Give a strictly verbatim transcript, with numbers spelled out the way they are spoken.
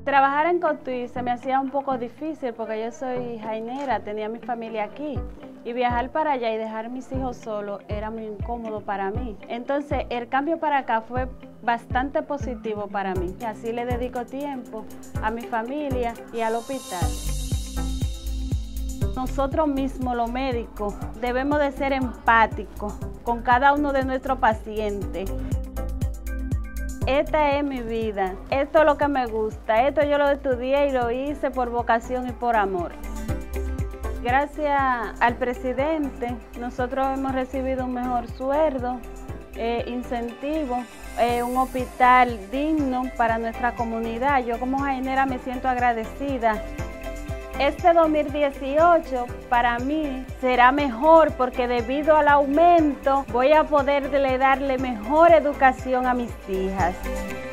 Trabajar en Cotuí se me hacía un poco difícil porque yo soy jainera, tenía mi familia aquí y viajar para allá y dejar a mis hijos solos era muy incómodo para mí. Entonces el cambio para acá fue bastante positivo para mí. Y así le dedico tiempo a mi familia y al hospital. Nosotros mismos, los médicos, debemos de ser empáticos con cada uno de nuestros pacientes. Esta es mi vida, esto es lo que me gusta, esto yo lo estudié y lo hice por vocación y por amor. Gracias al presidente, nosotros hemos recibido un mejor sueldo, eh, incentivo, eh, un hospital digno para nuestra comunidad. Yo como jainera me siento agradecida. Este dos mil dieciocho para mí será mejor porque debido al aumento voy a poder darle mejor educación a mis hijas.